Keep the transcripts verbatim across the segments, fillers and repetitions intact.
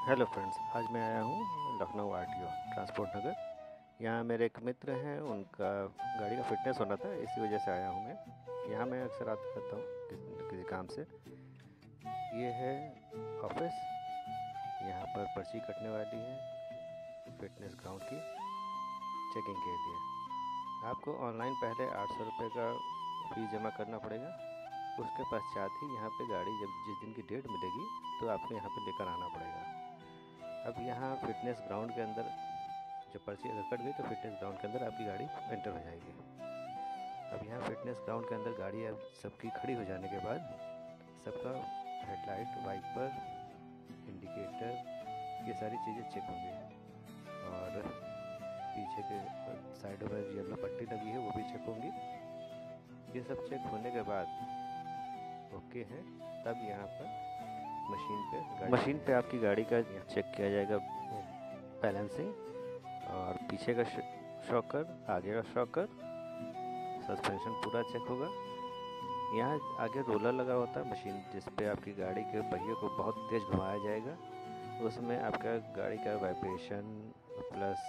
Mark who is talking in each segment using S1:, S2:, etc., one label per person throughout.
S1: Hello friends, आज मैं आया हूँ लखनऊ आरटीओ ट्रांसपोर्ट नगर। यहाँ मेरे एक मित्र हैं, उनका गाड़ी का फिटनेस होना था, इसी वजह से आया हूँ मैं। यहाँ मैं अक्सर आता रहता हूँ किसी, किसी काम से। ये है ऑफिस। यहाँ पर पर्ची कटने वाली है फिटनेस ग्राउंड की चेकिंग के लिए। आपको ऑनलाइन पहले आठ सौ रुपये का फीस जमा करना पड़ेगा। उसके पश्चात ही यहाँ पे गाड़ी जब जिस दिन की डेट मिलेगी तो आपको यहाँ पे लेकर आना पड़ेगा। अब यहाँ फिटनेस ग्राउंड के अंदर जब पर्ची अगर कट गई तो फिटनेस ग्राउंड के अंदर आपकी गाड़ी एंटर हो जाएगी। अब यहाँ फिटनेस ग्राउंड के अंदर गाड़ी अब सबकी खड़ी हो जाने के बाद सबका हेडलाइट, वाइपर, इंडिकेटर, ये सारी चीज़ें चेक होंगी। और पीछे के साइडों में येलो पट्टी लगी है वो भी चेक होंगी। ये सब चेक होने के बाद ओके है, तब यहाँ पर मशीन पे मशीन पे आपकी गाड़ी का चेक किया जाएगा, बैलेंसिंग और पीछे का शॉकर, आगे का शॉकर, सस्पेंशन पूरा चेक होगा। यहाँ आगे रोलर लगा होता है मशीन, जिस पे आपकी गाड़ी के पहिए को बहुत तेज़ घुमाया जाएगा। उसमें आपका गाड़ी का वाइब्रेशन प्लस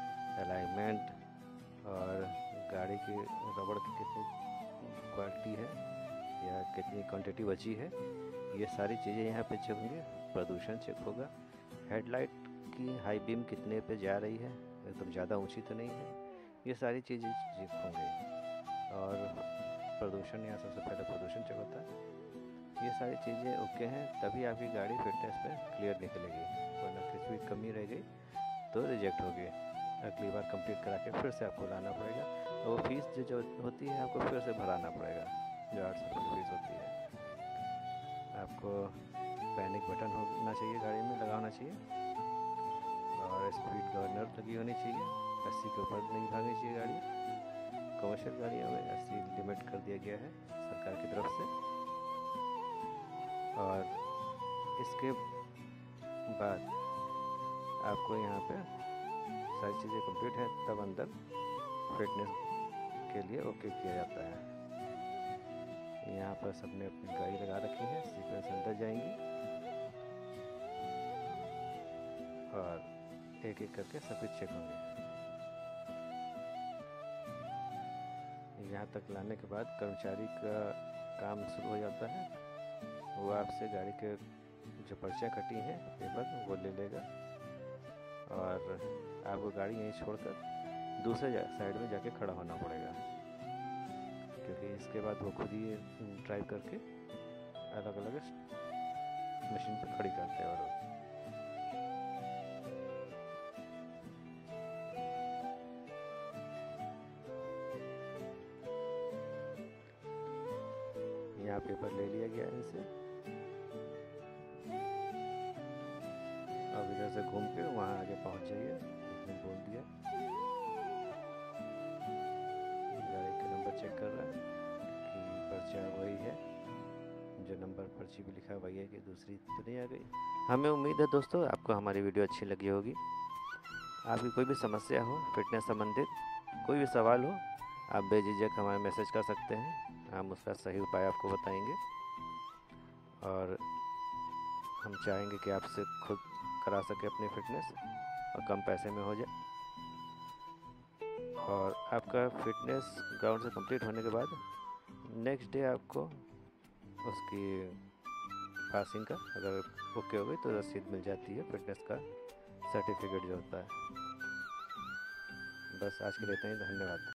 S1: अलाइनमेंट और गाड़ी की रबड़ की कितनी क्वालिटी है या कितनी क्वांटिटी बची है, ये सारी चीज़ें यहाँ पे चेक होंगी। प्रदूषण चेक होगा। हेडलाइट की हाई बीम कितने पे जा रही है, एकदम ज़्यादा ऊंची तो नहीं है, ये सारी चीज़ें चेक होंगी। और प्रदूषण, यहाँ सबसे पहले प्रदूषण चेक होता है। ये सारी चीज़ें ओके हैं, तभी आपकी गाड़ी फिटनेस पे क्लियर निकलेगी, वरना कुछ भी कमी रह गई तो रिजेक्ट होगी। अगली बार कंप्लीट करा के फिर से आपको लाना पड़ेगा और वो फीस जो जो होती है आपको फिर से भराना पड़ेगा, जो आठ सौ रुपये फीस होती है। आपको पैनिक बटन होना चाहिए, गाड़ी में लगा होना चाहिए, और स्पीड गवर्नर लगी होनी चाहिए। अस्सी के ऊपर नहीं भागनी चाहिए गाड़ी। कमर्शियल गाड़ियों में अस्सी लिमिट कर दिया गया है सरकार की तरफ से। और इसके बाद आपको यहाँ पे सारी चीज़ें कंप्लीट हैं, तब अंदर फिटनेस के लिए ओके किया जाता है। यहाँ पर सबने अपनी गाड़ी लगा रखी है, सीक्वेंस अंदर जाएंगी और एक एक करके सब कुछ चेक होंगे। यहाँ तक लाने के बाद कर्मचारी का काम शुरू हो जाता है। वो आपसे गाड़ी के जो पर्चियाँ कटी हैं पेपर वो ले लेगा और आपको गाड़ी यहीं छोड़कर दूसरे साइड में जाके खड़ा होना पड़ेगा, क्योंकि इसके बाद वो खुद ही ड्राइव करके अलग अलग मशीन पे खड़ी करते हैं। और यहाँ पेपर ले लिया गया है इनसे। अब इधर से घूम के वहाँ आगे पहुँच जाइए, इसने बोल दिया। गाड़ी का नंबर चेक कर रहा है कि पर्चा वही है, जो नंबर पर्ची भी लिखा वही है, कि दूसरी तो नहीं आ गई। हमें उम्मीद है दोस्तों आपको हमारी वीडियो अच्छी लगी होगी। आपकी कोई भी समस्या हो फिटनेस संबंधित, कोई भी सवाल हो, आप बेझिझक हमें मैसेज कर सकते हैं, हम उसका सही उपाय आपको बताएंगे। और हम चाहेंगे कि आपसे खुद करा सके अपनी फिटनेस और कम पैसे में हो जाए। और आपका फिटनेस ग्राउंड से कंप्लीट होने के बाद नेक्स्ट डे आपको उसकी पासिंग का अगर ओके हो गई तो रसीद मिल जाती है, फिटनेस का सर्टिफिकेट जो होता है। बस आज के लिए इतना ही, धन्यवाद।